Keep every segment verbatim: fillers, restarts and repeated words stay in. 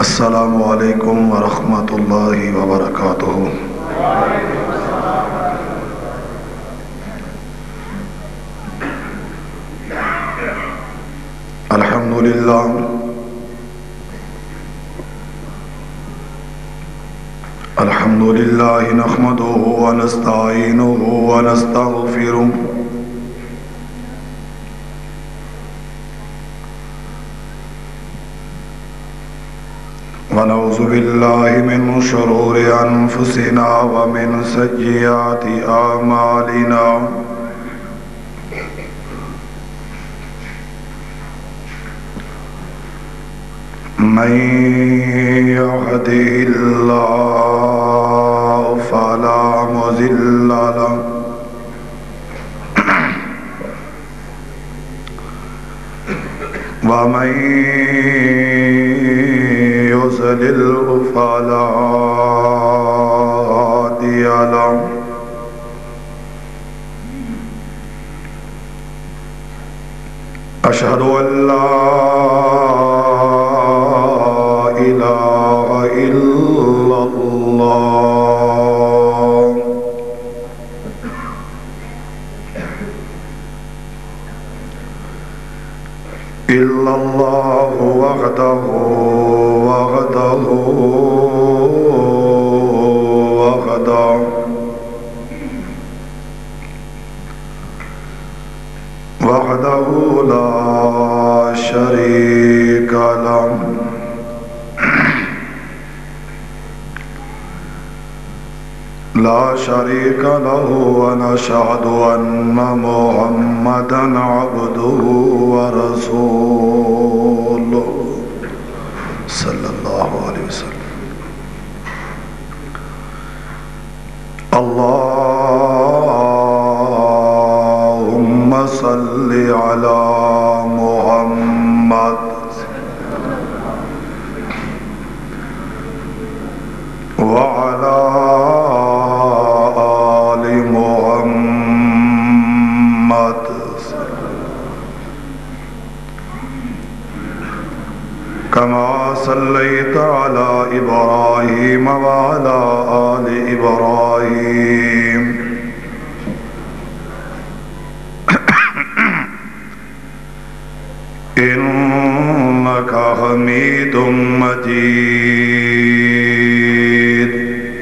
السلام علیکم ورحمۃ اللہ وبرکاتہ۔ الحمد للہ الحمد للہ نحمدہ ونستعینہ ونستغفرہ ونعوذ باللہ من شرور انفسنا ومن سیئات اعمالنا من يهده الله فلا مضل له ومن يضلل فلا هادي له أشهد أن لا إله إلا الله إلا الله وحده وحده وحده وحده لا شريك له لا شريك له ونشهد أن محمدًا عبده ورسوله صلى الله عليه وسلم۔ اللهم صل على محمد وعلى كما صليت على إبراهيم وعلى آل إبراهيم إنك حميد مجيد۔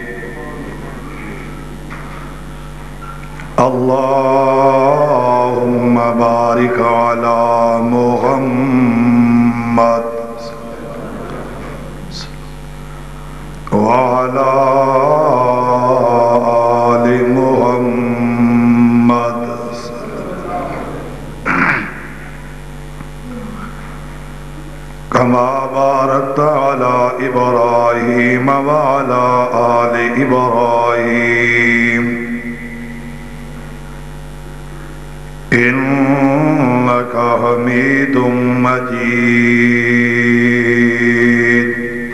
اللهم بارك على محمد وعلى آل محمد كما باركت على إبراهيم وعلى آل إبراهيم إنك حميد مجيد۔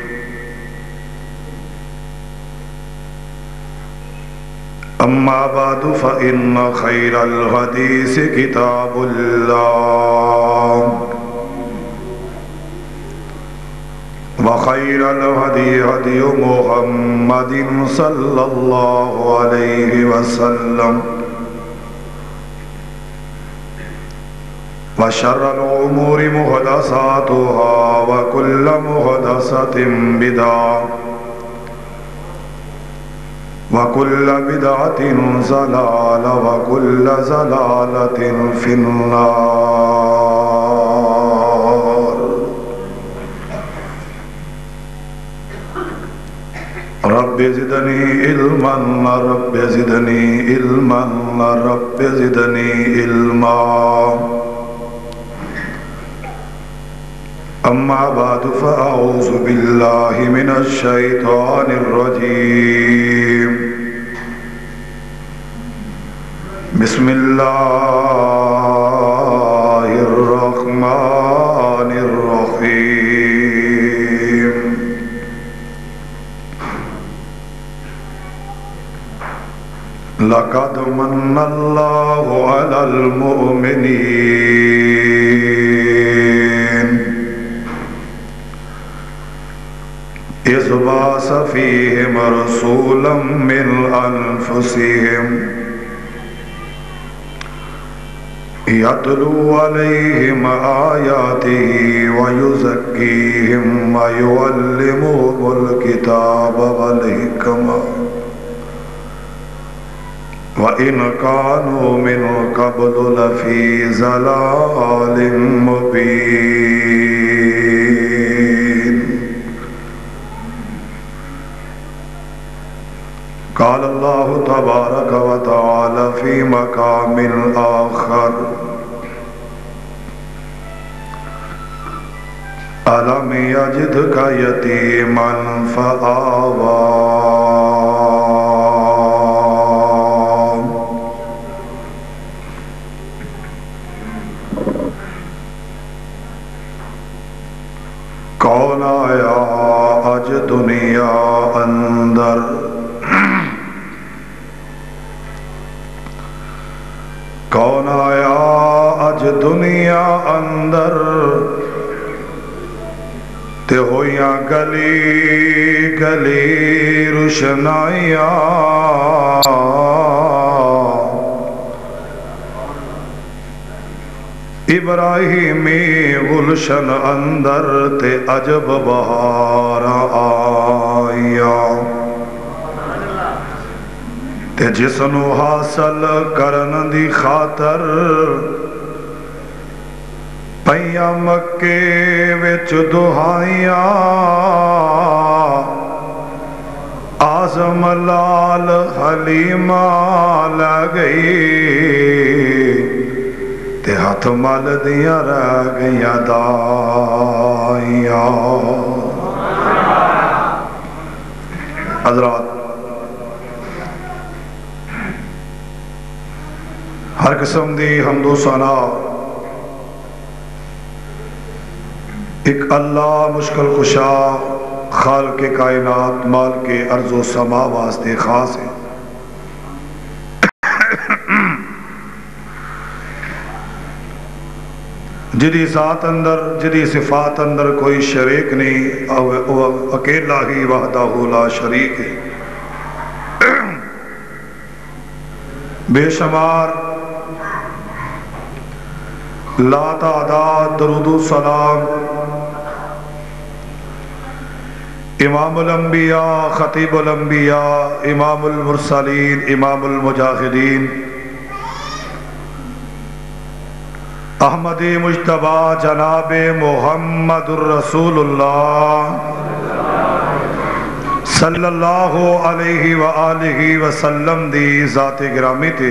أما بعد فإن خير الحديث كتاب الله وخير الهدي هدي محمد صلى الله عليه وسلم وشر الأمور محدثاتها وكل محدثة بدعة وكل بدعة ضلالة وكل ضلالة في النار۔ رب زدني علما رب زدني علما رب زدني علما۔ أما بعد فأعوذ بالله من الشيطان الرجيم۔ بسم الله الرحمن الرحيم۔ لقد من الله على المؤمنين إذ بعث فيهم رسولا من أنفسهم يتلو عليهم آياته ويزكيهم ويعلمهم الكتاب والحكمة وإن كانوا من قبل لفي ضلال مبين. قال الله تبارك وتعالى في مقام آخر: ألم يجدك يتيما فآوى کون آیا اج دنیا اندر کون آیا اج دنیا اندر تے ہویاں گلی گلی روشنائیاں ابراہیمی گلشن اندر تے عجب بہار آیا تے جسنو حاصل کرن دی خاطر پئیاں مکے وچ دہائیاں آزم لال حلیمہ لگئی تے ہاتھ مال دیاں رہ گئیاں دائیاں. حضرات، ہر قسم دی حمد و ثنا ایک اللہ مشکل کشا خالق کائنات مالک ارض و سما واسطے خاص ہے. جدی ذات اندر جدی صفات اندر کوئی شریک نہیں، وہ اکیلا ہی وحدہ لا شریک ہے. بے شمار لا تعداد درود و سلام امام الانبیاء، خطیب الانبیاء، امام المرسلین، امام المجاہدین، احمد مجتبی جناب محمد الرسول اللہ صلی اللہ علیہ وآلہ وسلم دی ذات گرامی تے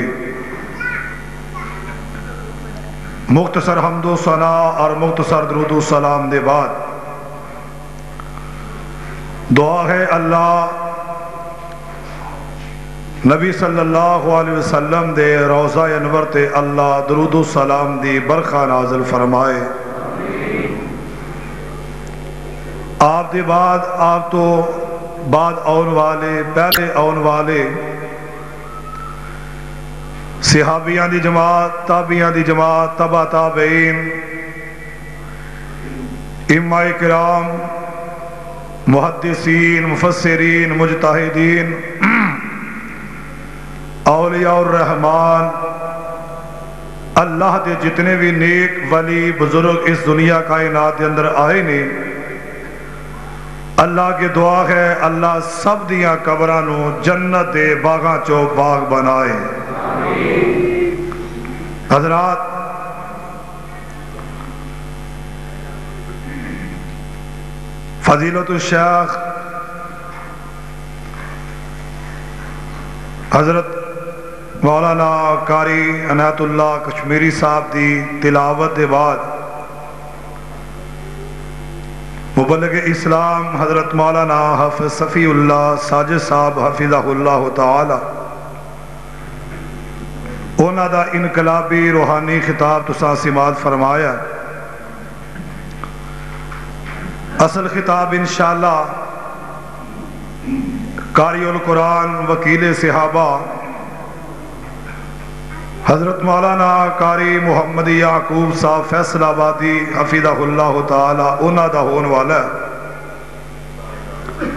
مختصر حمد و ثنا اور مختصر درود و سلام دے بعد دعا ہے اللہ نبی صلی اللہ علیہ وسلم دے روضہ انور تے اللہ درود و سلام دی برخہ نازل فرمائے. آپ دے بعد آپ تو بعد آن والے پہلے آن والے صحابیاں دی جماعت، تابعیاں دی جماعت، تبع تابعین، ائمہ کرام، محدثین، مفسرین، مجتہدین، اولیاء الرحمن، اللہ دے جتنے بھی نیک ولی بزرگ اس دنیا کائنات دے اندر آئے نے، اللہ کی دعا ہے اللہ سب دیاں قبرانوں جنت دے باغاں چو باغ بنائے. حضرات، فضیلت الشیخ حضرت مولانا قاری عنایت اللہ کشمیری صاحب دی تلاوت دے بعد مبلغ اسلام حضرت مولانا حافظ صفی اللہ ساجد صاحب حفظہ اللہ تعالی اونا دا انقلابی روحانی خطاب تساں سماعت فرمایا. اصل خطاب انشاءاللہ قاری القرآن وکیل صحابہ حضرت مولانا قاری محمد یعقوب صاحب فیصل آبادی حفظہ اللہ تعالی اونا دا ہون والا ہے.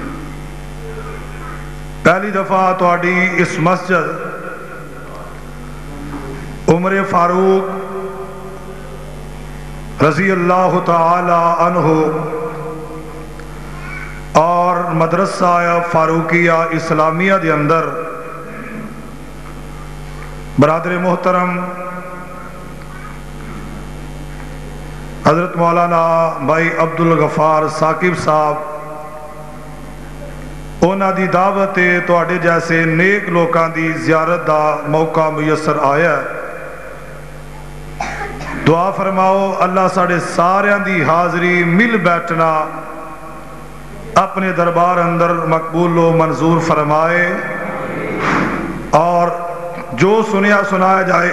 پہلی دفعہ تہاڈی اس مسجد عمر فاروق رضی اللہ تعالی عنہ اور مدرسہ فاروقیہ اسلامیہ دے اندر برادر محترم حضرت مولانا بھائی عبد الغفار ثاقب صاحب اونا دی دعوت تواڈے جیسے نیک لوکاں دی زیارت دا موقع میسر آیا ہے۔ دعا فرماؤ اللہ ساڑے ساریاں دی حاضری مل بیٹھنا اپنے دربار اندر مقبول و منظور فرمائے، اور جو سنیا سنایا جائے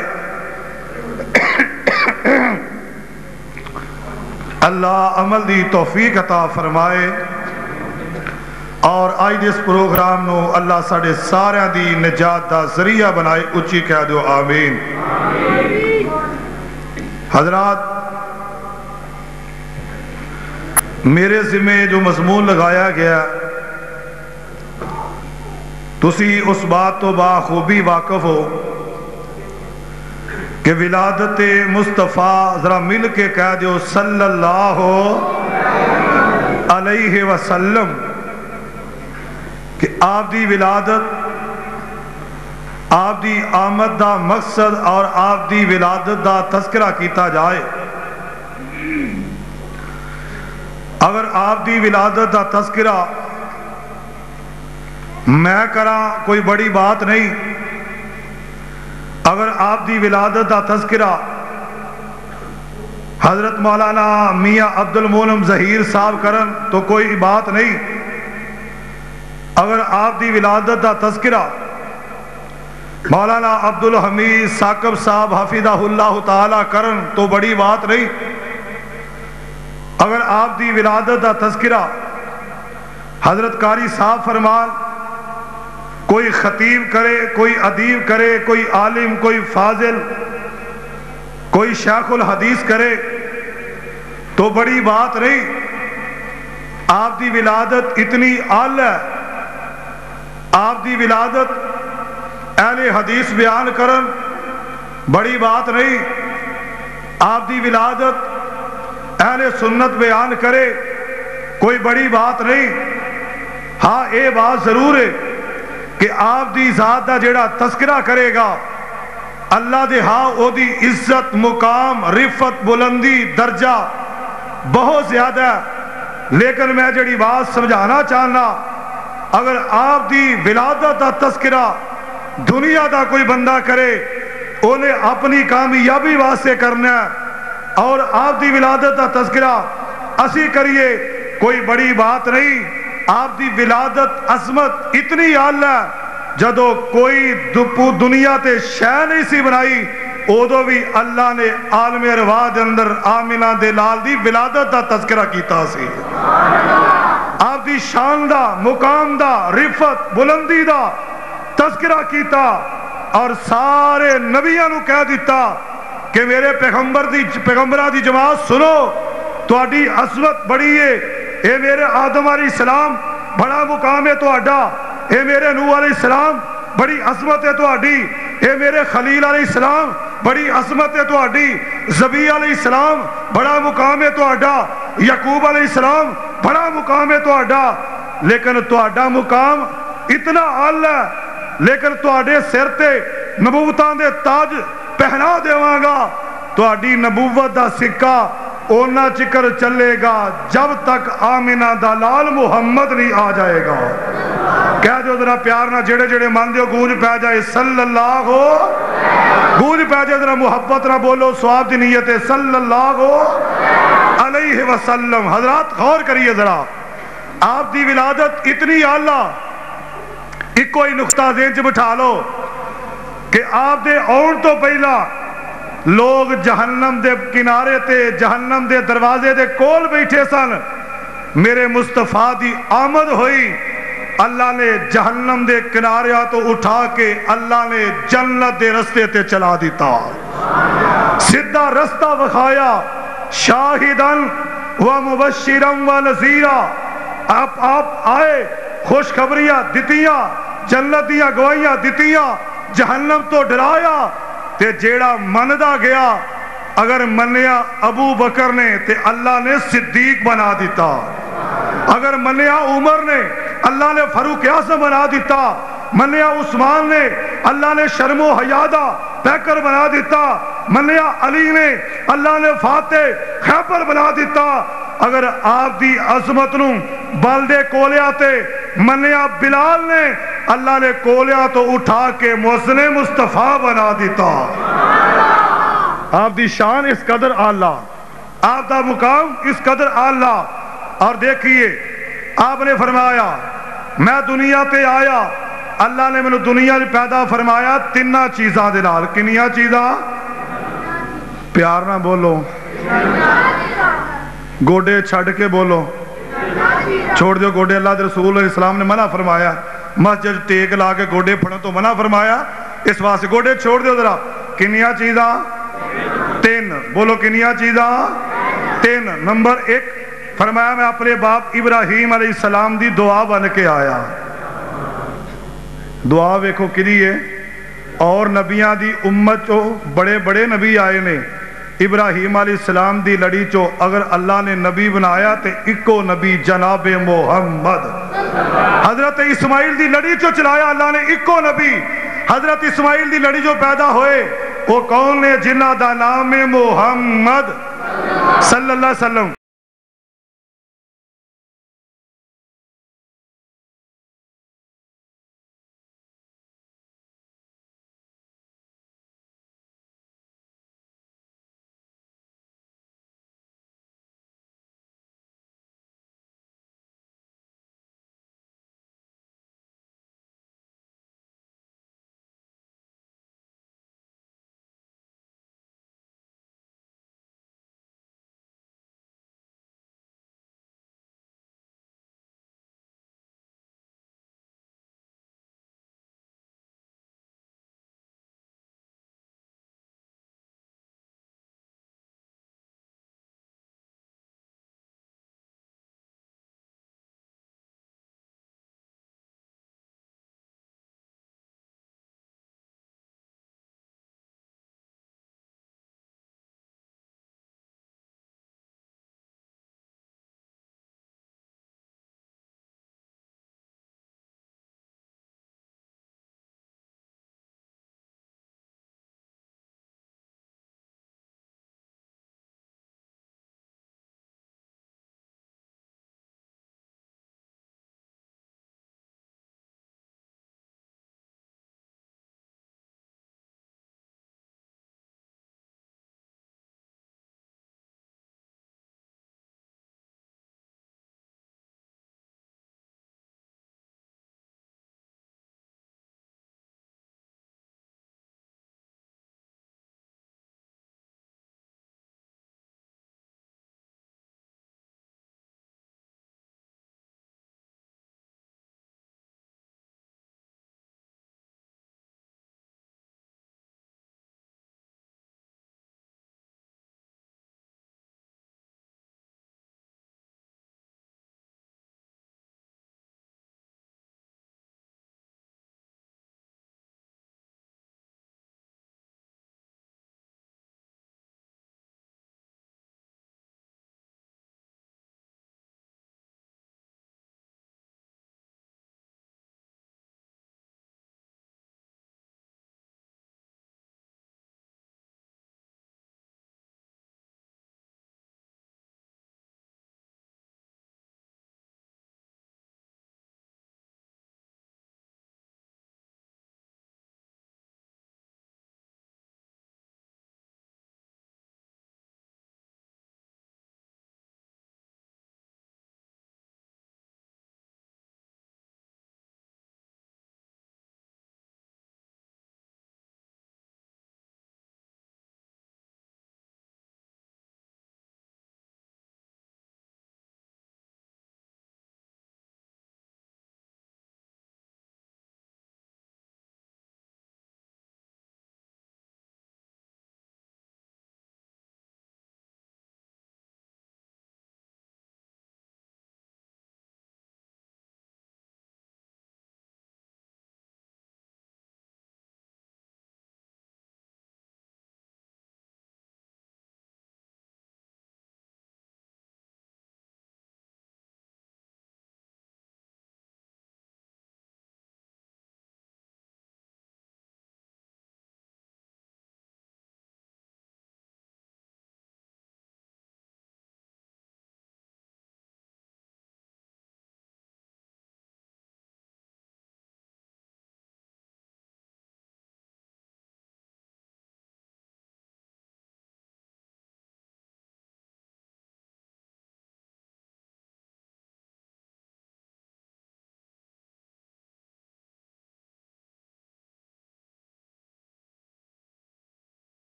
اللہ عمل دی توفیق عطا فرمائے، اور آج اس پروگرام نو اللہ ساڑے ساریاں دی نجات دا ذریعہ بنائے، اچھی کہہ دو آمین۔ حضرات، میرے ذمہ جو مضمون لگایا گیا تسی اس بات تو باخوبی واقف ہو کہ ولادت مصطفیٰ، ذرا مل کے کہہ دیو صلی اللہ علیہ وسلم، کہ آپ دی ولادت، آپ دی آمد دا مقصد اور آپ دی ولادت دا تذکرہ کیتا جائے۔ اگر آپ دی ولادت دا تذکرہ میں کراں کوئی بڑی بات نہیں، اگر آپ دی ولادت دا تذکرہ حضرت مولانا میاں عبد المنعم ظہیر صاحب کرن تو کوئی بات نہیں، اگر آپ دی ولادت دا تذکرہ مولانا عبد الحمید ثاقب صاحب حفظہ اللہ تعالی کرن تو بڑی بات نہیں، اگر آپ دی ولادت دا تذکرہ حضرت قاری صاحب فرمان، کوئی خطیب کرے، کوئی ادیب کرے، کوئی عالم، کوئی فاضل، کوئی شیخ الحدیث کرے تو بڑی بات نہیں۔ آپ دی ولادت اتنی اعلی ہے، آپ دی ولادت اہل حدیث بیان کرن بڑی بات نہیں، آپ دی ولادت اہل سنت بیان کرے کوئی بڑی بات نہیں۔ ہاں اے بات ضرور ہے کہ آپ دی ذات دا جیڑا تذکرہ کرے گا اللہ دے ہاں او دی عزت، مقام، رفت، بلندی، درجہ بہت زیادہ ہے۔ لیکن میں جیڑی بات سمجھانا چاہنا، اگر آپ دی ولادت دا تذکرہ دنیا دا کوئی بندہ کرے انہیں اپنی کامیابی واسطے کرنا ہے، اور آپ دی ولادت دا تذکرہ اسی کریے کوئی بڑی بات نہیں۔ آپ دی ولادت عظمت اتنی اعلی ہے، جدو کوئی دنیا تے شے نہیں سی بنائی اودو بھی اللہ نے عالم ارواح دے اندر آمنہ دے لال دی ولادت دا تذکرہ کیتا سی۔ آپ دی شان دا، مقام دا، رفت، بلندی دا تذکرہ کیتا، اور سارے نبیوں نو کہہ دیتا کہ میرے پیغمبر دی پیغمبرہ دی جماعت سنو، تہاڈی عظمت بڑی ہے، اے میرے آدم علیہ السلام بڑا مقام ہے تہاڈا، اے میرے نوح علیہ السلام بڑی عظمت ہے تہاڈی، اے میرے خلیل علیہ السلام بڑی عظمت ہے تہاڈی، زبی علیہ السلام بڑا مقام ہے تہاڈا، یعقوب علیہ السلام بڑا مقام ہے تہاڈا۔ لیکن تہاڈا مقام اتنا اعلی ہے، لیکن تہاڈے سر تے نبوتاں دے تاج پہنا دیواں گا، تہاڈی نبوت دا سکہ اونا چکر چلے گا جب تک آمنہ دا لال محمد نہیں آ جائے گا۔ کہہ جو ذرا پیار نہ جڑے جڑے مان دیو گونج پہ جائے صلی اللہ ہو، گونج پہ جائے ذرا محبت نہ بولو، سواب دی نیت ہے صلی اللہ ہو علیہ وسلم۔ حضرات غور کریے ذرا، آپ دی ولادت اتنی اعلیٰ، ایک کوئی نقطہ ذہن چ بٹھا لو کہ آپ دے آن تو پہلا لوگ جہنم دے کنارے تے، جہنم دے دروازے دے کول بیٹھے سن، میرے مصطفیٰ دی آمد ہوئی، اللہ نے جہنم دے کنارے تو اٹھا کے اللہ نے جنت دے رستے تے چلا دیتا، سیدھا رستہ بکھایا، شاہدن و مبشرن و نذیرا، آپ آپ آئے خوشخبریاں دتیاں، جنت دیا گواہیاں دتیاں جہنم تو ڈرایا تے جیڑا مندا گیا اگر منیا ابو بکر نے تے اللہ نے صدیق بنا دیتا، اگر منیا عمر نے اللہ نے فاروق اعظم بنا دیتا، منیا عثمان نے اللہ نے شرم و حیادہ پیکر بنا دیتا، منیا علی نے اللہ نے فاتح خیبر بنا دیتا، اگر آپ دی عظمت نو بلدے کولیا تے منیا بلال نے اللہ نے کولیا تو اٹھا کے مؤذن مصطفیٰ بنا دیتا۔ آپ دی شان اس قدر اعلیٰ، آپ دا مقام اس قدر اعلیٰ۔ اور دیکھیے آپ نے فرمایا میں دنیا تے آیا، اللہ نے میں دنیا پیدا فرمایا تینہ چیزاں دے نال۔ کنیاں چیزاں؟ پیار نہ بولو، گوڑے چھڑ کے بولو، چھوڑ دیو گوڑے۔ اللہ دے رسول علیہ السلام نے منع فرمایا، مسجد ٹیک لا کے گوڑے پھڑن تو منع فرمایا، اس واسطے گوڑے چھوڑ دیو ذرا۔ کنیاں چیزاں؟ تین، بولو کنیاں چیزاں؟ تین۔ نمبر ایک فرمایا میں اپنے باپ ابراہیم علیہ السلام دی دعا بن کے آیا۔ دعا ویکھو کدی ہے، اور نبیاں دی امت چو بڑے بڑے نبی آئے نے، ابراہیم علیہ السلام دی لڑی چو اگر اللہ نے نبی بنایا تے اکو نبی جناب محمد۔ حضرت اسماعیل دی لڑی چو چلایا اللہ نے اکو نبی، حضرت اسماعیل دی لڑی جو پیدا ہوئے وہ کون نے؟ جنہ دا نام محمد صلی اللہ علیہ وسلم۔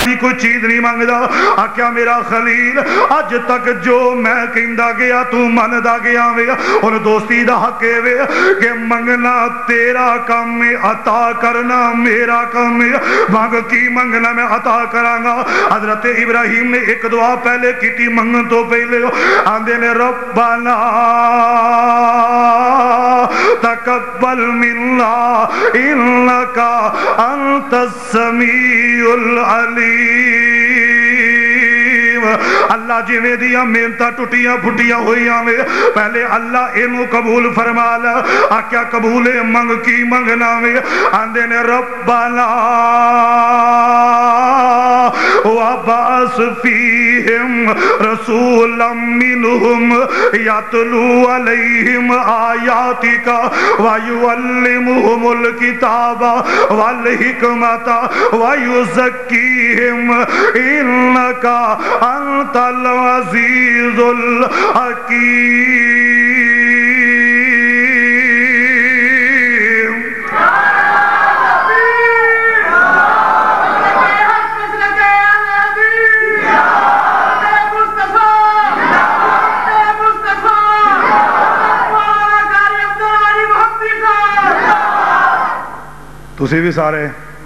دی کوئی چیز نہیں منگدا. آکھیا میرا خلیل اج تک جو میں کہندا گیا تو مندا گیا وے. اور دوستی دا حق ہے وے کہ منگنا تیرا کام ہے, عطا کرنا میرا کام ہے. مانگ کی منگنا میں عطا کراں گا. حضرت ابراہیم نے ایک دعا پہلے کیتی منگن تو پہلے, آندے نے ربنا تقبل منا انک انت السمیع العلیم. اللہ جویں دیاں محنتاں ٹوٹیاں پھٹیاں ہوئیاں میں پہلے اللہ اینو قبول فرما لا. آکیا قبول منگ کی منگنا میں, آندے نے ربنا وابعث فیہم رسولا منہم یتلو علیہم آیاتک ویعلمہم الکتاب والحکمت ویزکیہم انک انت العزیز الحکیم. تسی بھی سارے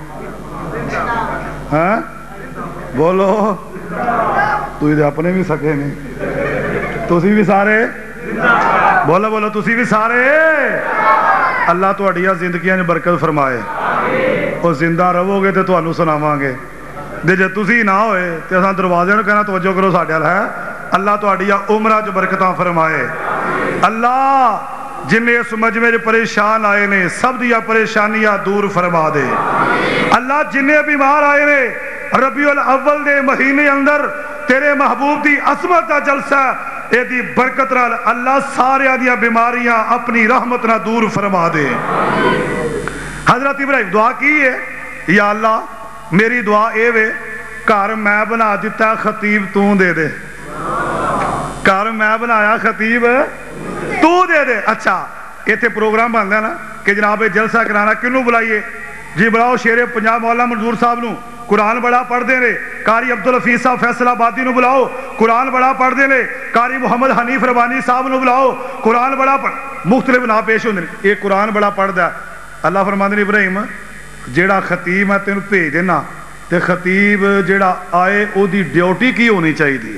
ہاں بولو, تسی دے اپنے بھی سکے نہیں, تسی بھی سارے بولو بولو تسی بھی سارے. اللہ تہاڈیاں زندگیاں نے برکت فرمائے, اور زندہ رہو گے تو تانوں سناواں گے. دے جے تسی نہ ہوئے تے اساں دروازے نوں کہنا توجہ کرو ساڈے ال ہے. اللہ تہاڈیاں عمراں چ برکتاں فرمائے. اللہ جن اس مجمع پریشان آئے نے سب دیا پریشانیاں دور فرما دے. اللہ جن بیمار آئے نے ربیع الاول دے مہینے اندر تیرے محبوب دی عظمت دا جلسہ اے دی برکت نال اللہ سارے دیا بیماریاں اپنی رحمت نہ دور فرما دے. حضرت ابراہیم دعا کی ہے, یا اللہ میری دعا اے وے گھر میں بنا دیتا خطیب تو دے دے. گھر میں بنایا خطیب تو دے دے. اچھا ایتھے پروگرام بندا ہے نا کہ جناب جلسہ کرانا, کنوں بلائیے جی؟ بلاؤ شیر پنجاب مولانا منظور صاحب نو, قرآن بڑا پڑھ دے نے. قاری عبدالحفیظ صاحب فیصل آبادی نو بلاؤ, قرآن بڑا پڑھ دے نے. قاری محمد حنیف ربانی صاحب نو بلاؤ, قرآن بڑا پڑھ. مختلف نا پیش ہوندے نے, یہ قرآن بڑا پڑھدا ہے. اللہ فرماندے نے ابراہیم جیڑا خطیب میں تینوں بھیج دینا تے خطیب جیڑا آئے او دی ڈیوٹی کی ہونی چاہیے.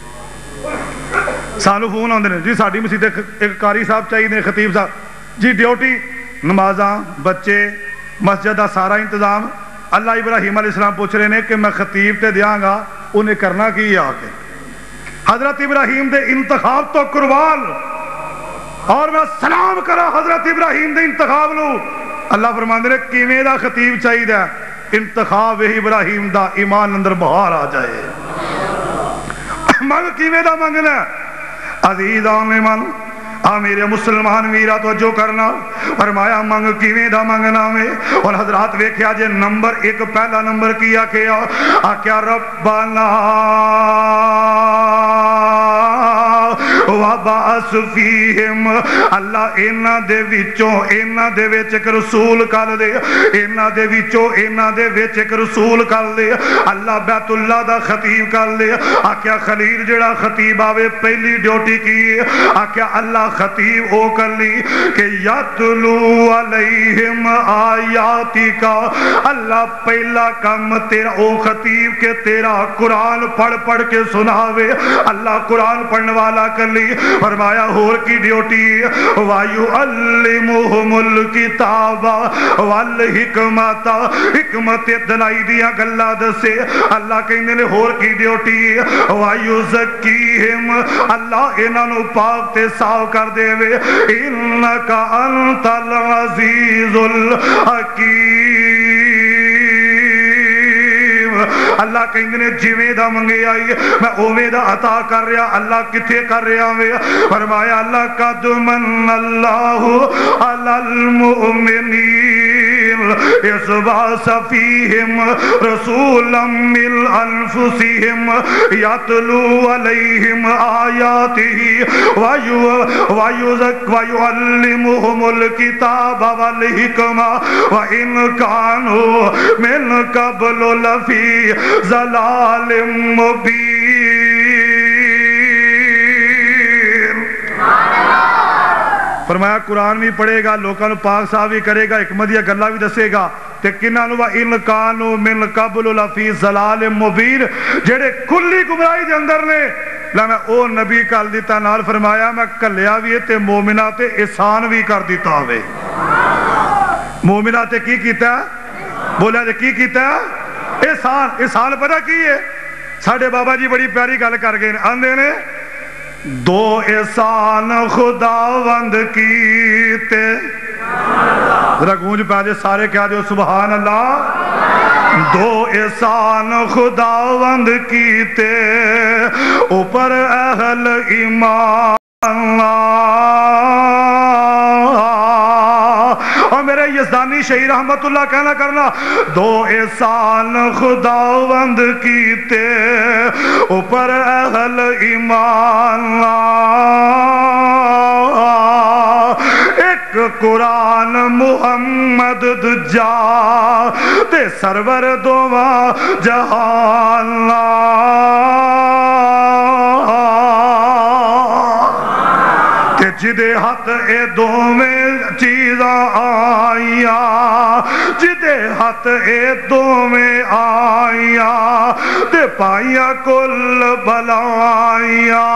سانو فون آتے ہیں جی ساری مسجد ایک قاری صاحب چاہیے, خطیب صاحب جی ڈیوٹی نمازاں بچے مسجد کا سارا انتظام. اللہ ابراہیم علیہ السلام پوچھ رہے ہیں کہ میں خطیب تے دیاں گا انہیں کرنا کی آ کے. حضرت ابراہیم دے انتخاب تو قربان, اور میں سلام کرا حضرت ابراہیم دے انتخاب نو. اللہ فرماندے نے کیویں دا خطیب چاہیے, انتخاب ابراہیم دا ایمان اندر بہار آ جائے. منگ کیویں دا منگنا عزیزان من, آ میرے مسلمان ویرا توجہ کرنا. فرمایا منگ کیویں دا منگنا میں, اور حضرات ویکھیا جے نمبر ایک پہلا نمبر کیا کیا آکیا ربنا وابعث فیہم, اللہ اینا دے وچوں اینا دے وچ ایک رسول کر دے, اینا دے وچوں اینا دے وچ ایک رسول کر دے. اللہ بیت اللہ دا خطیب کر دے. آکیا خلیل جڑا خطیب آوے پہلی ڈیوٹی کی آکیا اللہ خطیب او کر لی کہ یتلو علیہم آیاتی کا. اللہ پہلا کام تیرا او خطیب کے تیرا قرآن پڑھ پڑھ کے سناوے. اللہ قرآن پڑھنے والا کر لی. فرمایا ہور کی ڈیوٹی وَيُعَلِّمُهُمُ الْكِتَابَ وَالْحِكْمَةَ, حکمت دلائی دیا گلہ دسے. اللہ کہنے نے ہور کی ڈیوٹی وَيُزَكِّيهِمْ, اللہ انہاں نو پاک تے صاف کر دے وے. اِنَّكَ أَنْتَ الْعَزِيزُ الْحَكِيمُ. اللہ کہیں نے جویں دا منگے آئی میں اوے دا عطا کر رہا. اللہ کتھے کر رہا میں فرمایا اللہ قد من اللہ علی المؤمنین اس باس فیہم رسولا من انفسہم یتلو علیہم آیاتہ ویعلمہم الکتاب والحکمہ وإن كانوا من قبل لفی ضلال مبین۔ فرمایا قرآن بھی پڑھے گا، لوگوں نے پاک صاحب بھی کرے گا، حکمت یا گلہ بھی دسے گا، تے کنہاں نو وَإِن كَانُوا مِن قَبْلُ لَفِي ضَلَالٍ مُبِينٍ، جڑے کلی گمراہی دے اندر نے۔ لا میں او نبی کال دیتا نال فرمایا میں کلیا بھی تے مومنہ تے احسان بھی کر دیتا ہوئے۔ مومنہ تے کی کیتا ہے؟ بولیا تے کی کیتا ہے؟ احسان۔ احسان پتہ کی ہے؟ ساڑھے بابا جی بڑی پیاری گل کر گئے آندے نے دو احسان خداوند کیتے، ذرا گونج پہ دے سارے کہہ دے سبحان اللہ۔ دو احسان خداوند کیتے اوپر اہل ایمان اور میرے یزدانی شہی رحمت اللہ کہنا کرنا دو احسان خداوند کیتے اوپر اہل ایمان ایک قرآن محمد دجا تے سرور دوواں جہان تے جدے ہاتھ اے دوویں چیزاں آئیاں جدے ہاتھ اے دوویں آئیاں تے پائیاں کل بلائیاں۔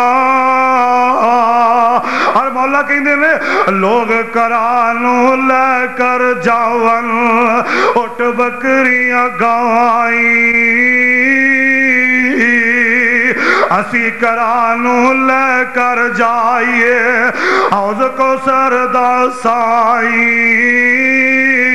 اور مولا کہندے نے لوگ کرانوں لے کر جاون اٹھ بکریاں گائیں اسی کرانوں لے کر جائیے حوض کو سردا سائیں۔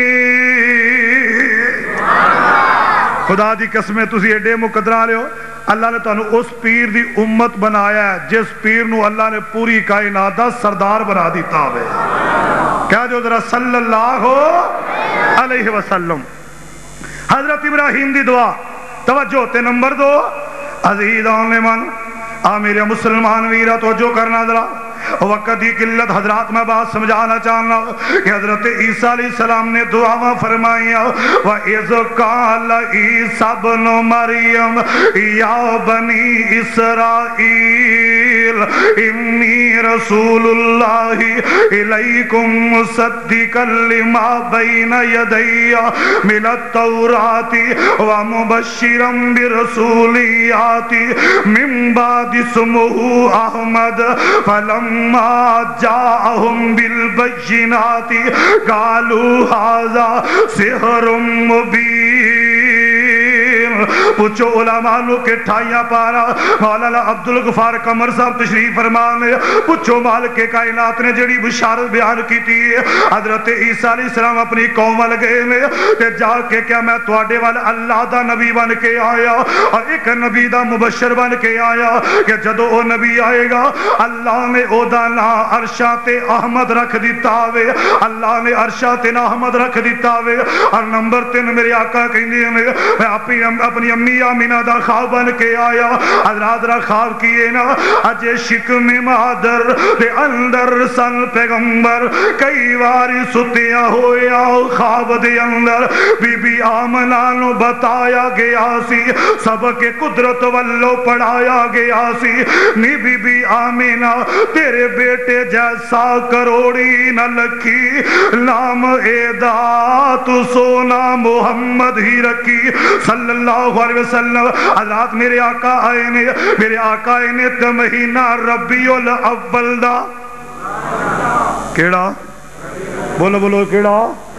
خدا دی قسمیں تسی ایڈے مقدرہ رہے ہو، اللہ نے تانوں اس پیر دی امت بنایا ہے جس پیر نو اللہ نے پوری کائنات دا سردار بنا دیتا ہوئے۔ کہہ دو ذرا صلی اللہ علیہ وسلم۔ حضرت ابراہیم دی دعا توجہ تے نمبر دو عزیزان من آ میرے مسلمان ویرہ توجہ کرنا ذرا وقت کی قلت حضرات میں بات سمجھانا چاہنا کہ حضرت عیسیٰ علیہ السلام نے دعا فرمایا وَإِذْ قَالَ عِيسَى ابْنُ مَرْيَمَ يَا بَنِي إِسْرَائِيلَ إِنِّي رَسُولُ اللَّهِ إِلَيْكُمْ مُصَدِّقًا لِمَا بَيْنَ يَدَيَّ مِنَ التَّوْرَاةِ وَمُبَشِّرًا بِرَسُولٍ يَأْتِي مِن بَعْدِي اسْمُهُ أَحْمَدُ فَلَمَّا جاءهم بالبينات قالوا هذا سحر مبين۔ پوچھو علماء لوگ کے ٹھائیاں پارا مولانا عبدالغفار قمر صاحب تشریف فرمانے پوچھو مالک کائنات نے جڑی بشارت بیان کی تھی حضرت عیسیٰ علیہ السلام اپنی قوم لگے نے تے جا کے کیا میں تواڈے وال اللہ دا نبی بن کے آیا اور ایک نبی دا مبشر بن کے آیا کہ جدو وہ نبی آئے گا اللہ نے او دا نا عرشات احمد رکھ دیتا ہوئے، اللہ نے عرشات احمد رکھ دیتا ہوئے۔ اور نمبر تین میرے آقا کہندے ہیں میں اپنی اپنی امی آمینہ دا خواب بن کے آیا حضرات را خواب کیے نا اجے شکم مادر دے اندر سن پیغمبر کئی واری ستیاں ہویا خواب دے اندر بی بی آمنہ نو بتایا گیا سی سبق قدرت واللو پڑھایا گیا سی نی بی بی آمینہ تیرے بیٹے جیسا کروڑی نہ لکھی نام ایدا تو سونا محمد ہی رکھی صلی اللہ علیہ وسلم۔ حضرات میرے آقا آئے نے میرے آقا آئے نے تے مہینہ ربیع الاول دا کیڑا بولو بولو کیڑا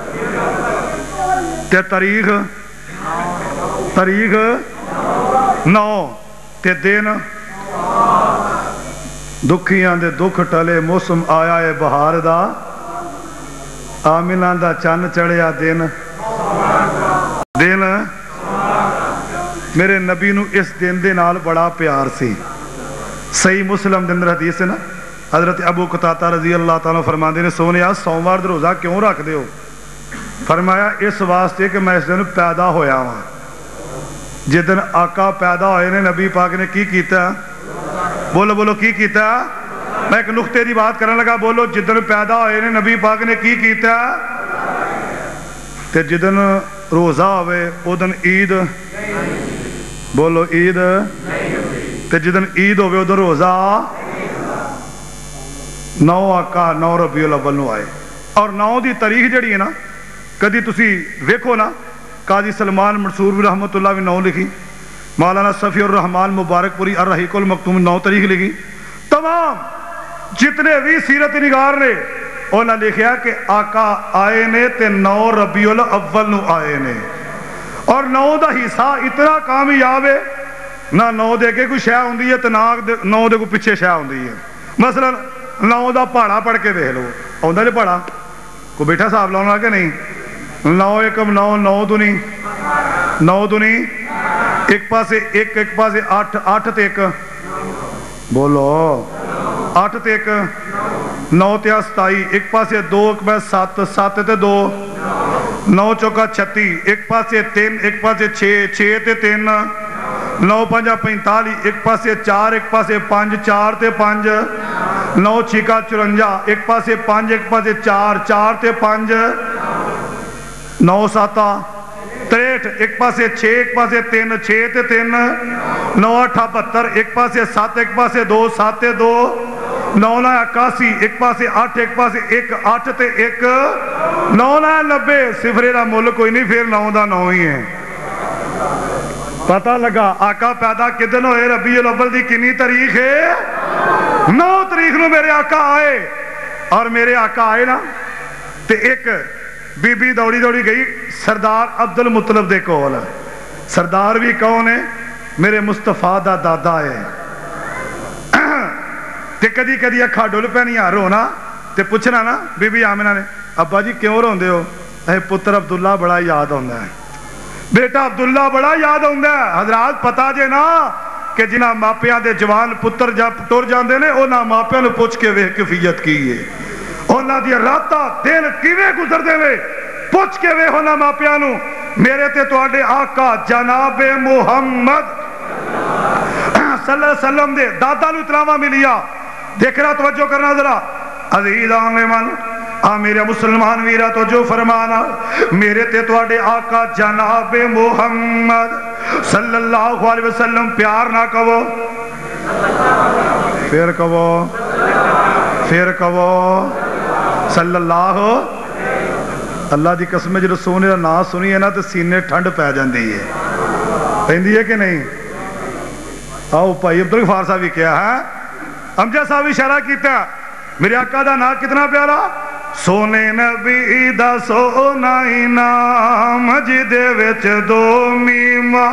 تے تاریخ تاریخ نو تے دن دکھیاں دے دکھ ٹلے موسم آیا ہے بہار دا آمینہ دا چن چڑھیا دن دن میرے نبی نو اس دن دے نال بڑا پیار سی۔ صحیح مسلم دن در حدیث ہے نا حضرت ابو قتادہ رضی اللہ تعالیٰ فرماندے نے سونیا سوموار دا روزہ کیوں رکھ دے ہو؟ فرمایا اس واسطے کہ میں اس دن پیدا ہویا ہوں. جس دن آقا پیدا ہوئے نے نبی پاک نے کی کیتا؟ بولو بولو کی کیتا؟ میں ایک نقطے دی بات کرنے لگا. بولو جس دن پیدا ہوئے نے نبی پاک نے کی کیتا؟ تے جس دن روزہ ہوئے او دن عید. بولو عید. تے جس دن عید ہوئے او دن روزہ. نو آقا نو ربیع الاول نو آئے. اور نو دی تاریخ جڑی ہے نا کدی تسی ویکھو نا قاضی سلمان منصور بھی رحمت اللہ بھی نو لکھی, مولانا صفی الرحمان مبارک پوری الرحیق المکتوم نو تاریخ لکھی. تمام جتنے بھی سیرت نگار نے انہوں نے لکھیا کہ آقا آئے نے تے نو ربیع الاول نو آئے نے. اور نو دا حصہ اتنا کامیاب ہے نہ نو دے کے کوئی شے ہوندی ہے تے نہ نو دے کوئی پیچھے شے ہوندی ہے. مثلا نو دا پہاڑا پڑھ کے دیکھ لو آندا جے پہاڑا کوئی بیٹھا صاحب لاؤنا کہ نہیں. نو ایکم نو نو دنی نو دنی ایک پاسے ایک ایک پاسے آٹھ آٹھ تے ایک بولو آٹھ تے ایک نو تیا ستائی ایک پاسے دو ایک پاسے سات سات تے دو نو چوکا چھتی ایک پاسے تین ایک پاسے چھ چھ تے تین نو پنجا پینتالی ایک پاسے چار ایک پاسے پانچ چار تے پانچ نو چھکا چورنجا ایک پاسے پانچ ایک پاسے چار چار تے پانچ نو ساتا تریٹھ ایک پاسے چھ ایک پاسے تین چھ تے تین نو اٹھا بہتر ایک پاسے سات ایک پاسے دو سات تے دو نو نیا اکاسی ایک پاسے آٹھ ایک پاسے ایک آٹھ تے ایک نو نیا نبے صفرے دا مول کوئی نہیں پھر نو دا نو ہی ہے. پتہ لگا آقا پیدا کدن ہوئے ربیع الاول دی کنی تاریخ ہے؟ نو تاریخ نو میرے آقا آئے. اور میرے آقا آئے نا تے ایک بی بی دوڑی دوڑی گئی سردار عبد المطلب دے کول. سردار بھی کون ہے؟ میرے مصطفیٰ دا دادا ہے. تے کدی کدی اکھا ڈول پینیاں رونا تے پوچھنا نا بی بی آمنہ نے ابا جی کیوں روندے ہو؟ اے پتر عبداللہ بڑا یاد ہوندا ہے, بیٹا عبداللہ بڑا یاد ہوندا ہے. حضرات پتا جے نا کہ جنہاں ماپیاں دے جوان پتر جب ٹر جاندے نے انہاں ماپیاں نو پوچھ کے ویکھ کیفیت کی ہے, انہاں دی راتاں دن کیویں گزردے نے پوچھ کے ویکھ انہاں ماپیاں نو. میرے تے تواڈے آقا جناب محمد صلی اللہ علیہ وسلم دے دادا نو اطلاع ملیا. دیکھنا توجہ کرنا ذرا عزیزان من آ میرے مسلمان ویرا توجہ فرمانا. میرے تے تواڈے آقا جناب محمد صلی اللہ علیہ وسلم پیار نہ کہو پھر کہو پھر کہو صلی اللہ. اللہ دی قسم جب سونے کا نام سنیے نا تو سینے ٹھنڈ پی جاندی ہے, پیندی ہے کہ نہیں؟ آؤ بھائی عبدالغفار صاحب بھی کیا ہے, امجد صاحب اشارہ کیتا میرے آقا دا نام کتنا پیارا. سونے نبی دا سونا انعام جدے وچ دو میمہ.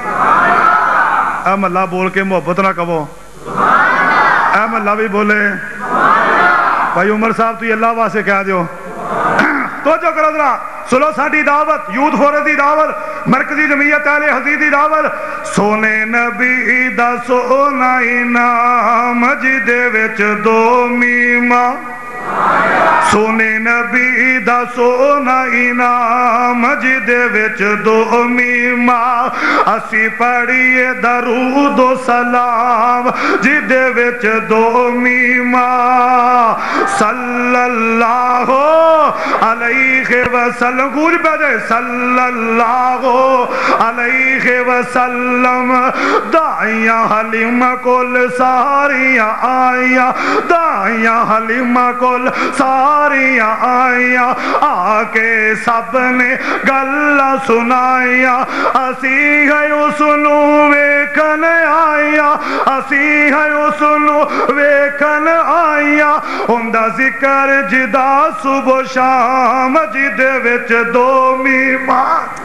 اے ملہ بول کے محبت نہ کہو, اے ملہ بھی بولے. بھائی عمر صاحب تو یہ اللہ واسے کہہ دیو تو جو کرو ذرا سلو ساڈی دعوت یوتھ فورس دی دعوت مرکزی جمعیت اہل حدیث دی دعوت. سونے نبی دا سونا انعام جدے وچ دو میمہ. سونے نبی دا سونا انعام جدے وچ دو میمہ. اسی پڑھیے درود و سلام جدے وچ دو میمہ. صلی اللہ علیہ وسلم گوج پہ دے صلی اللہ علیہ وسلم. دائیاں حلیمہ کل ساریاں آئیاں, دائیاں حلیمہ کل ساریاں آئیاں, آ کے سب نے گلہ سنائیاں. اسی ہے اسنو ویکھن آئیاں, اسی ہے اسنو ویکھن آئیاں. ہوندا ذکر جدا صبح شام جدے وچ دو میمہ.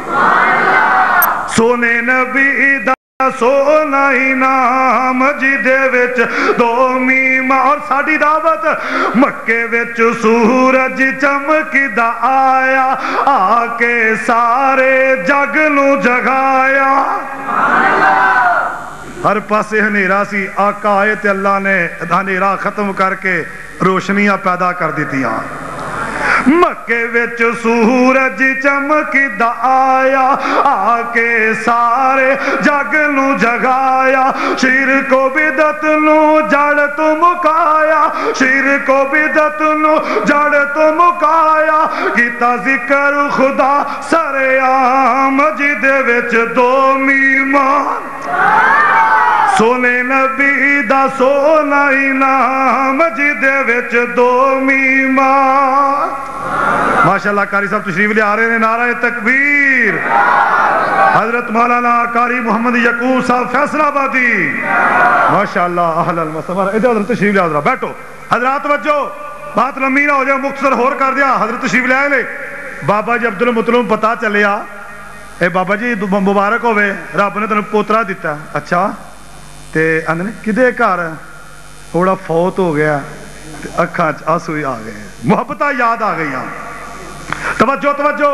سونے نبی دا سونا انعام جدے وچ دو میمہ. اور ساڈی دعوت مکے وچ سورج چمکدا آیا, آ کے سارے جگ نو جگایا. ہر پاسے ہنیرا سی, آقا آئے تے اللہ نے ہنیرا ختم کر کے روشنیاں پیدا کر دیتیاں. مکے وچ سورج چمکدا آیا آ کے سارے جگ نو جگایا شرک و بدعت نو جڑ تو مکایا شرک و بدعت نو جڑ تو مکایا کیتا ذکر خدا سرعام جد وچ دو میمان سونے نبی دا سونا انعام جد وچ دو میمان ماشاءاللہ قاری صاحب تشریف لے آ رہے ہیں نعرہ تکبیر حضرت مولانا قاری محمد یعقوب صاحب فیصل آبادی ماشاءاللہ اہلا وسہلا ادھر ادھر تشریف لے حضرات بیٹھو حضرات توجہ بات لمبی نہ ہو جائے مختصر ہور کر دیا حضرت تشریف لے آئے لے بابا جی عبدالمطلب پتا چلیا اے بابا جی مبارک ہوئے رب نے تنوں پوترا دیتا اچھا تے اندنے کدے گھر تھوڑا فوت ہو گیا اکھاں آنسو آ گئے محبتاں یاد آ گئی توجہ توجہ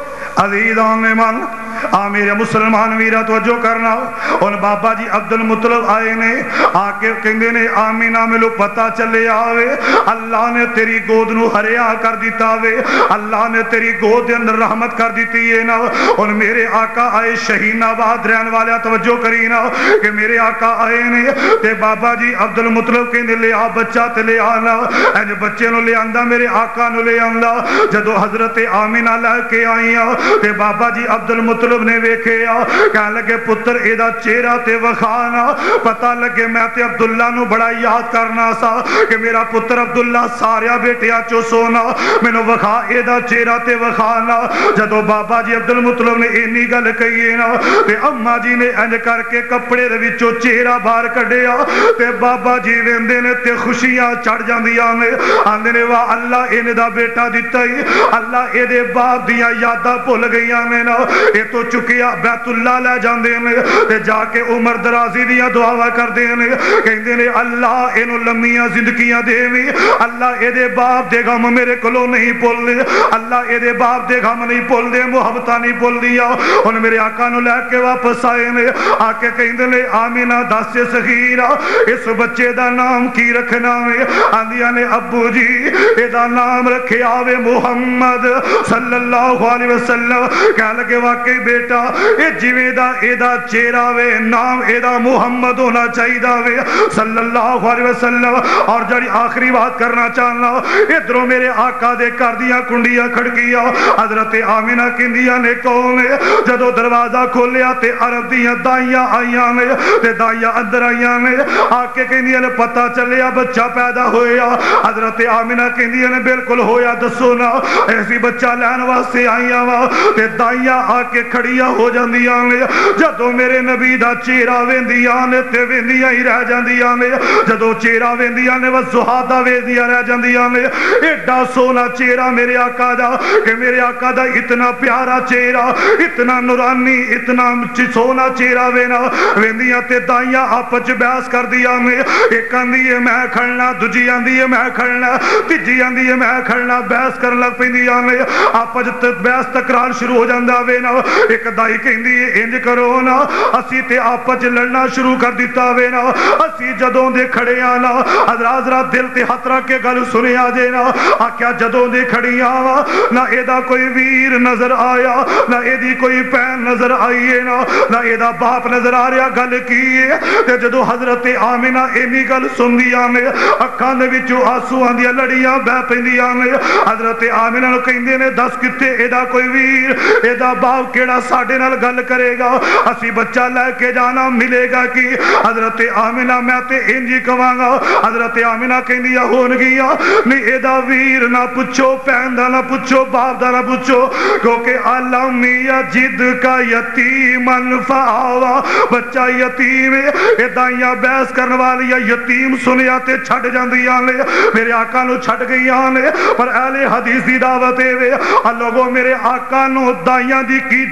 عزیزان من آ میرے مسلمان ویرہ توجہ کرنا ان بابا جی عبدالمطلب آئے نے آکے کہندے نے آمینہ ملو پتہ چلے آوے اللہ نے تیری گود نو ہریا کر دیتا وے اللہ نے تیری گود دے اندر رحمت کر دیتی ہے نا ان میرے آقا آئے شہین آباد رہن والا توجہ کرینا کہ میرے آقا آئے نے تے بابا جی عبدالمطلب کہندے لے آ بچہ تے لے آنا اینج بچے نو لے آندہ میرے آقا نو لے آندہ جدو حضرت آمینہ لے کے آئیاں تے بابا جی عبدالمطلب نے ویکھیا کہنے لگے پتر ایدہ چہرہ تے وخانا پتہ لگے میں تے عبداللہ نو بڑا یاد کرنا سا کہ میرا پتر عبداللہ ساریا بیٹیا چو سونا میں نو وخا ایدہ چہرہ تے وخانا جدو بابا جی عبدالمطلب نے اینی گل کہیے نا تے اممہ جی نے انج کر کے کپڑے دے وچو چہرہ باہر کڈیا تے بابا جی ویندے نے تے خوشیاں چڑھ جاندیاں نے آندے نے واہ اللہ اینے دا بیٹا دیتا ہی اللہ اے دے باپ دیاں یادہ بھول گئیاں نے نا اے تو چکیا بیت اللہ لے جاندے نے تے جا کے عمر درازی دیاں دعاواں کر دے نے کہندے نے اللہ اینو لمیاں زندگیاں دے وی اللہ اے دے باپ دے غم میرے کولوں نہیں بھول دے اللہ اے دے باپ دے غم نہیں بھول دے محبتاں نہیں بھول دیا ہن میرے آقا نو لے کے واپس آئے نے آ کے کہندے نے آمینہ دس صغیرہ اس بچے دا نام کی رکھنا وے آندیاں نے ابو جی اے دا نام رکھیا وے محمد صلی اللہ علیہ وسلم کہہ لگے واقعی بیٹا اے جویں دا اے دا چہرہ وے نام اے دا محمد ہونا چاہیے وے صلی اللہ علیہ وسلم اور جڑی آخری بات کرنا چاہنا ادھروں میرے آقا دے کر دیا کنڈیاں کھڑکیاں حضرت آمینہ کندیاں نے کون ہے جدو دروازہ کھولیا تے عرب دیاں دائیاں آئیاں نے تے دائیاں اندر آئیاں نے آکے کندیاں نے پتہ چلیا بچہ پیدا ہویا حضرت آمینہ کندیاں نے بالکل ہویا دسو نا ایسی بچہ لین واسطے آئیاں وا تے دائیاں آکے کھڑیاں ہو جاندیاں نے جدو میرے نبی دا چہرہ ویندیاں نے تے ویندیاں ہی رہ جاندیاں نے جدو چہرہ ویندیاں نے وہ زہادہ ویندیاں رہ جاندیاں نے ایڈا سونا چہرہ میرے آقا دا کہ میرے آقا دا اتنا پیارا چہرہ اتنا نورانی اتنا سونا چہرہ وینا ویندیاں تے دائیاں آپچ بحث کر دیا میں ایک آندی ہے میں کھڑنا دجی آندی ہے میں کھڑنا تیجی آندی ہے میں کھڑنا بحث کر لگ پیندیاں میں آپچ بحث تکرار شروع ہو جاندہ وینا ایک دائی کہندی ہے انج کرو نا اسی تے آپچ لڑنا شروع کر دیتا وینا اسی جدوں دے کھڑے آنا حضرات ذرا دل تے ہاتھ رکھ کے گل سنے آ جینا آکیا جدوں دے کھڑی آوا نہ ایدہ کوئی ویر نظر آیا نہ ایدی کوئی پین نظر آئیے نا نہ ایدہ باپ نظر آ رہا گل کیے تے جدو حضرت آمینہ اینی گل سن دیا نے اکھاں دے وچوں آنسو آندیاں لڑیاں بہ پیندیاں نے حضرت آمینہ نو کہندے نے دس کتے ایدہ کوئی ویر ایدہ باپ کیڑا ساڈے نال گل کرے گا اسی بچہ لے کے جانا ملے گا کی حضرت آمینہ میں تے انجی کہواں گا حضرت آمینہ کہندیاں ہون گیا نہیں ایدہ ویر نہ پچھو پہن دا نہ پچھو باپ دا نہ پچھو کیونکہ عالمیہ جد کا یتیمن فآوا بچہ یتیم ہے ایدائیاں بحث کرنے والی یتیم سنیا تے چھڑ جاندیاں لے میرے آقا نو چھڑ گئیاں لے پر اہل حدیث دی دعوت ہے لوگوں میرے آقا نو دائیاں دی کی جو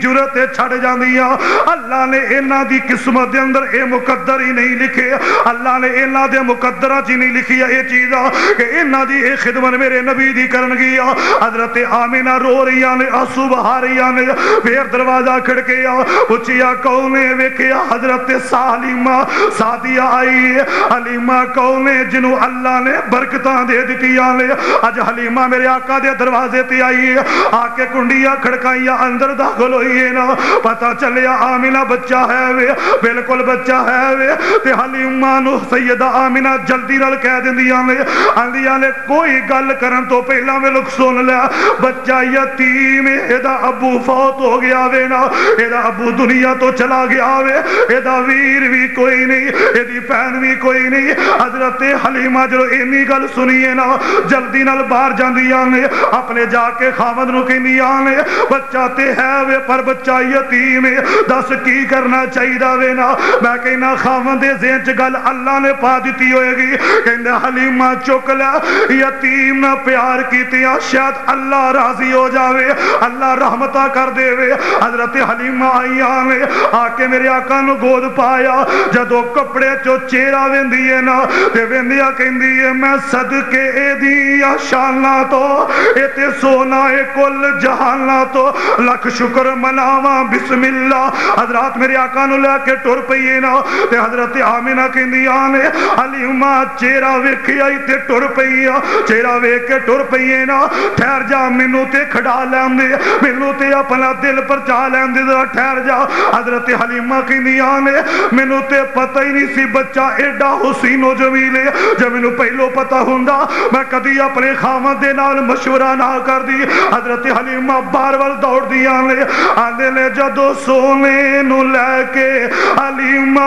جرت چھڑ جاندیاں اللہ نے انہاں دی قسمت دے اندر اے مقدر ہی نہیں لکھے اللہ نے انہاں دے مقدرہ چی نہیں لکھی اے چیزاں کہ انہاں دی اے خدمت میرے نبی دی کرن گیا حضرت آمینہ رو رہیاں نے آنسو بہا رہیاں نے پھر دروازہ کھڑکیا پوچھیا کونے ویکھیا حضرت حلیمہ سعدیہ آئی حلیمہ کونے جنوں اللہ نے برکتاں دے دتیاں نے اج حلیمہ میرے آقا دے دروازے تے آئی آ کے کنڈیاں کھڑکائیاں اندر داخل ہوئی نا پتہ چلیا آمینہ بچہ ہے وے بالکل بچہ ہے وے تے حلیمہ نو سیدہ آمینہ جلدی نال کہہ دیندیاں نے آندیاں نے کوئی گل کرن تو پہلا میں لوگ سن لیا بچہ یتیم ایدہ ابو فوت ہو گیا وے نا ایدہ ابو دنیا تو چلا گیا وے ایدہ ویر بھی کوئی نہیں ایدی پہن بھی کوئی نہیں حضرت حلیمہ جو اینی گل سنیے نا جلدی نال باہر جاندیاں نے اپنے جا کے خامد نو کہندیاں نے بچہ تے ہے وے پر بچہ یتیم ہے دس کی کرنا چاہیے وے نا میں کہنا خامد دے ذہن چ گل اللہ نے پا دیتی ہوئے گی کہندے حلیمہ چک لیا یتیم نہ پیار کیتیاں شاید اللہ راضی ہو جاوے اللہ رحمتہ کر دے وے حضرت حلیمہ آئی آنے آ کے میرے آقا نو گود پایا جدو کپڑے چو چہرہ ویندیے نا تے ویندیا کہندیے میں صدقے اے دیا شانہ تو اے تے سونا اے کل جہانہ تو لکھ شکر مناواں بسم اللہ حضرات میرے آقا نو لے کے ٹر پئیے نا تے حضرت آمینہ کہندیاں نے حلیمہ چہرہ ویکھیا ہی تے ٹر پئیا چہرہ ویکھ کے ٹر پئیے نا ٹھہر جا مینوں تے کھڑا لین دے مینوں تے اپنا دل پر چاہ لین دے ٹھہر جا حضرت حلیمہ کہندیاں نے مینوں تے پتہ ہی نہیں سی بچہ ایڈا حسین و جمیل ہے جب مینوں پہلو پتہ ہوندا میں کدی اپنے خامد دے نال مشورہ نہ کر دی حضرت حلیمہ بار بار دوڑ دیاں نے آندے نے جدو سونے نو لے کے حلیمہ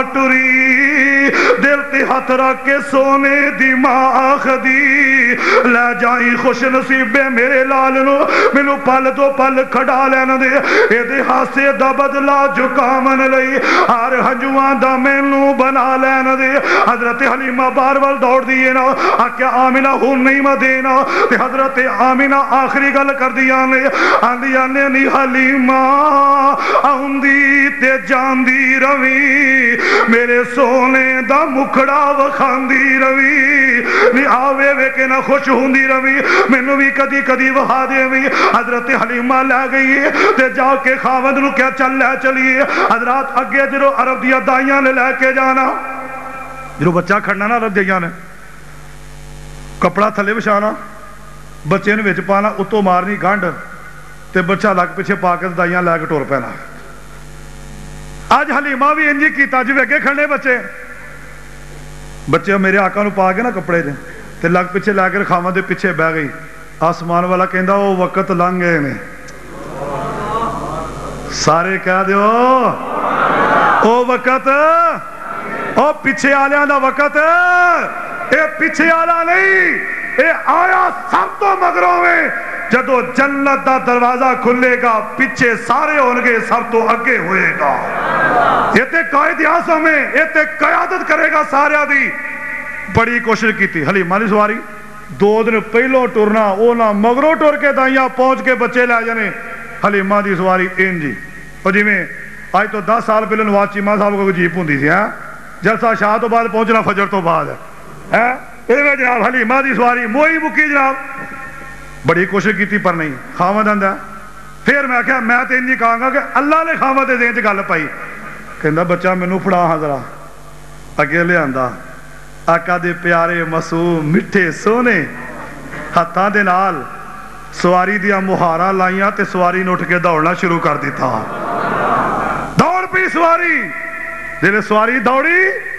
ٹری دل تے ہاتھ رکھ کے سونے دی ماں دی لے جائی خوش نصیبے میرے لال نو مینوں پل دو پل کھڑا لین دے اے دے ہاسے دا بدلا جکامن لئی ہر ہنجواں دا مینوں بنا لین دے حضرت حلیمہ بار بار دوڑ دیے نا آکیا آمینہ ہون نہیں میں دینا تے حضرت آمینہ آخری گل کر دیا نے آندیا نے نی حلیمہ آندی تے جاندی روی میرے سونے دا مکھڑا وکھاندی روی نی آوے وے کے نہ خوش ہوندی روی مینوں بھی کدی کدی وہا دے وی حضرت حلیمہ لے گئی تے جا کے خاوند نو کیا چل لے چلیے حضرات اگے جرو عرب دیا دائیاں نے لے کے جانا جرو بچہ کھڑنا نا عرب دائیاں نے کپڑا تھلے بچھانا بچے نے وچ پانا اتو مارنی گانڈ تے بچہ لگ پیچھے پا کے دائیاں لے کے ٹور پینا آج حلیمہ بھی انجی کیتا جو اگے کھڑنے بچے بچے میرے آقا نو پا کے نا کپڑے دے تے لگ پیچھے لے کر خامد دے پیچھے بہ گئی آسمان والا کہندا وہ وقت لنگ گئے نے سارے کہہ دیو او وقت او پیچھے آلیاں دا وقت اے پیچھے آلا نہیں اے آیا سب تو مگروں میں جدو جنت دا دروازہ کھلے گا پیچھے سارے ہونگے سب تو اگے ہوئے گا یہ تے قائد اعظم ہے یہ تے قیادت کرے گا سارے دی بڑی کوشش کی تھی حلیمہ دی سواری دو دن پہلو ٹرنا اونا مگروں ٹر کے دائیاں پہنچ کے بچے لے جانے حلیمہ دی سواری این جی اور جی میں آج تو دس سال پہلے نواز چیمہ صاحب کو جیپ ہوندی تھی جلسہ شاہ تو بعد پہنچنا فجر تو بعد ہے اے جناب حلیمہ دی سواری موئی بکی جناب بڑی کوشش کی تھی پر نہیں خامد آندا پھر میں کہا میں تو انجی کہاں گا کہ اللہ نے خامد دے دین چ گل پائی کہندا بچہ مینوں پھڑا ہاں ذرا اگے لے آندا آقا دے پیارے معصوم مٹھے سونے ہتھاں دے نال سواری دیا مہاراں لائیاں تے سواری نے اٹھ کے دوڑنا شروع کر دیتا دوڑ پی سواری جلے سواری دوڑی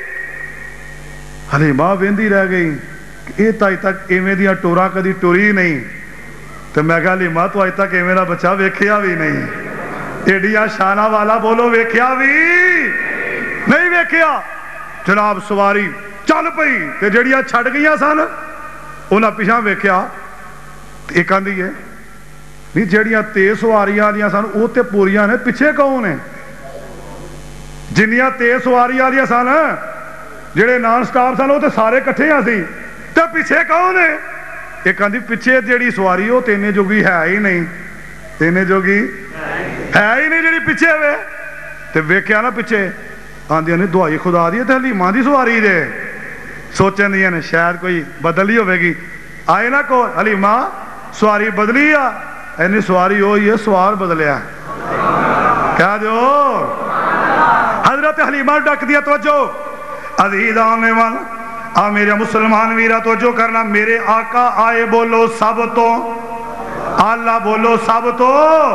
حلیمہ ویندی رہ گئی اے تائی تک ایویں دیاں ٹوراں کدی ٹوری نہیں تو میں کہا حلیمہ تو آج تک ایویں دا بچہ ویکھیا بھی نہیں ایڈیاں شانہ والا بولو ویکھیا بھی نہیں ویکھیا جناب سواری چل پئی تے جڑیاں چھڑ گئیاں سن انہاں پیچھے ویکھیا ایک آندی ہے نہیں جڑیاں تیز سواریاں آلیاں سن او تے پوریاں نے پیچھے کون ہیں جنیاں تیز سواریاں آلیاں سن جڑے نان سٹاپ سن وہ تے سارے کٹھے ہاں سی تے پیچھے کون ہے ایک آندی پیچھے جڑی سواری ہو تینے جوگی ہے ہی نہیں تینے جوگی ہے ہی نہیں جی پیچھے وے تے ویکھیا نا پیچھے آندیاں نے دعائی خدا دی تے حلیمہ دی سواری دے سوچن دیاں نے شاید کوئی بدلی ہوئے گی آئے نا کو حلیمہ سواری بدلی آ اینی سواری ہوئی ہے سوار بدلیا کہہ دیو حضرت حلیمہ ڈک دیا توجہ عزیز آنے والا آ میرے مسلمان ویرہ توجہ کرنا میرے آقا آئے بولو سب تو اللہ بولو سب تو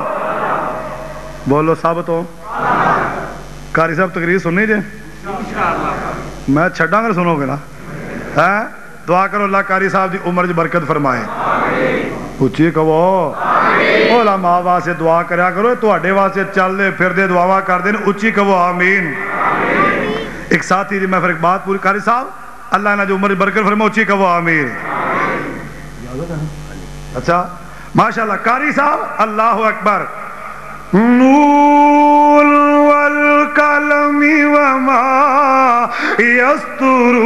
بولو سب تو قاری صاحب تقریر سننی جے میں چھڑا کر سنو گے نا دعا کرو اللہ قاری صاحب دی عمر برکت فرمائے اچھی کہو علماء واسے دعا کریا کرو تواڈے واسے چل دے پھر دے دعا کر دے اچھی کہو آمین ایک ساتھی دی میں پھر ایک بات پوری قاری صاحب اللہ نے جو عمر برکت فرمائے اچھی کہو آمین اچھا ماشاءاللہ قاری صاحب اللہ اکبر نون والقلم وما یسطرون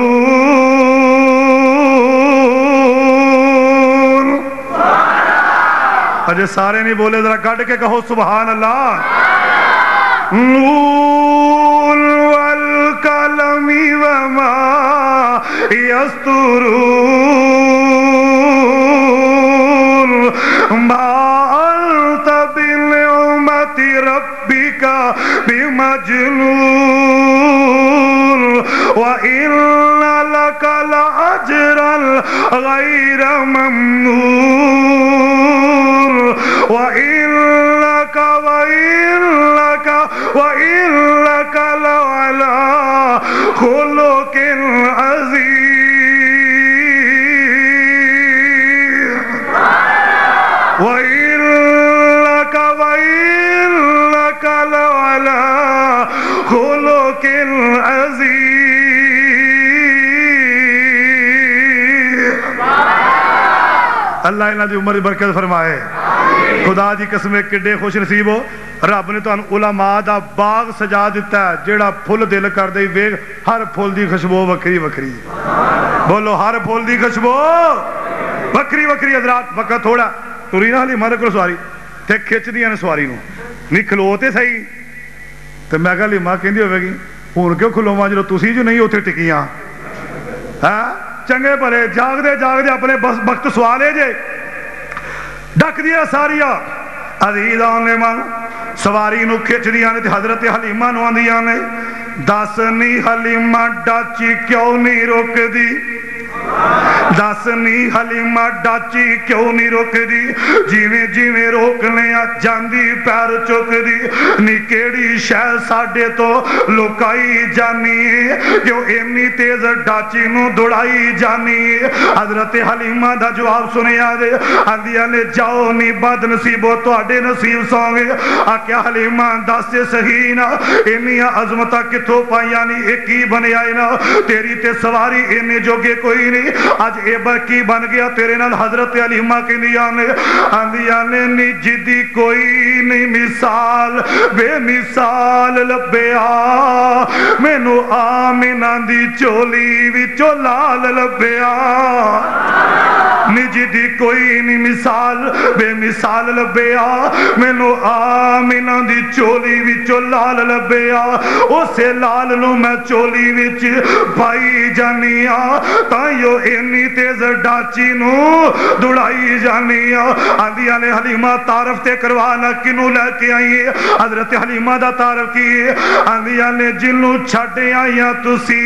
اجے سارے نہیں بولے ذرا کٹ کے کہو سبحان اللہ نون والقلم وما یسطرون ما انت بنعمت ربک بمجنون وَإِنَّ لَكَ لَأَجْرًا غَيْرَ مَمْنُونٍ وَإِنَّكَ وَإِنَّكَ وَإِنَّكَ لَعَلَىٰ خُلُقٍ عَظِيمٍ وَإِنَّكَ وَإِنَّكَ لَعَلَىٰ خُلُقٍ عَظِيمٍ اللہ انہاں دی عمر برکت فرمائے خدا دی قسم کڈے خوش نصیب ہو رب نے تانوں علماء دا باغ سجا دیتا ہے جیڑا پھل دل کر دے ویکھ ہر پھل دی خوشبو وکری وکری بولو ہر پھل دی خوشبو وکری وکری حضرات وقت تھوڑا تری نہ حلیمہ دے کول سواری تے کھچ دیاں نے سواری نو نہیں کھلو تے صحیح تے میں کہا حلیمہ کہندی ہوے گی ہن کیوں کھلواں جدوں تسی جو نہیں اوتھے ٹکیاں ہاں چنگے بھلے جاگ دے جاگ دے اپنے وقت سوالے جے ڈک دیا ساریا عزیز آنے من سواری نو کھچ دیا نے حضرت حلیمہ نو آندیا نے دس نی حلیمہ ڈاچی کیوں نہیں روک دی دس نی حلیمہ ڈاچی کیوں نہیں روک دی جیویں جیویں روک لیا جاندی پیر چک دی نی کیڑی شہ ساڈے تو لکائی جانی کیوں اینی تیز ڈاچی نو دوڑائی جانی حضرت حلیمہ دا جواب سنیا دے آندیا نے جاؤ نی بد نصیبو تو آڈے نصیب سونگے آکیا حلیمہ دس سے صحیح نا اینی عظمتہ کتھو پائیا نی ایک ہی بنے آئے نا تیری تے سواری اینی جوگے کوئی آج ایبر کی بن گیا تیرے نال حضرت حلیمہ کی نیا نے آندیا نے نی جدی کوئی نہیں مثال بے مثال لبیا میں نو آمینہ دی چولی وچو لال لبیا نی جدی کوئی نہیں مثال بے مثال لبیا میں نو آمینہ دی چولی وچو لال لبیا اسے لال نو میں چولی وچ بھائی جانیا تائیو اینی تیز ڈاچی نو دوڑائی جانیا آندیا نے حلیمہ تعارف تے کروانا کنو لے کے آئیے حضرت حلیمہ دا تعارف کیے آندیا نے جنو چھڑے آئیاں تسی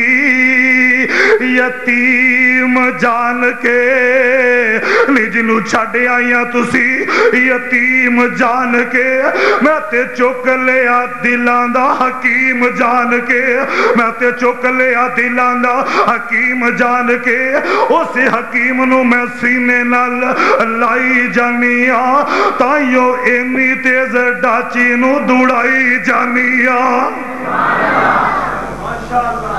یتیم جان کے نی جنو چھڑے آئیاں تسی یتیم جان کے میں تے چک لیا دلان دا حکیم جان کے میں تے چک لیا دلان دا حکیم جان کے اسے حکیم نو میں سینے نال لائی جانیا تائیو اینی تیز ڈاچی نو دوڑائی جانیا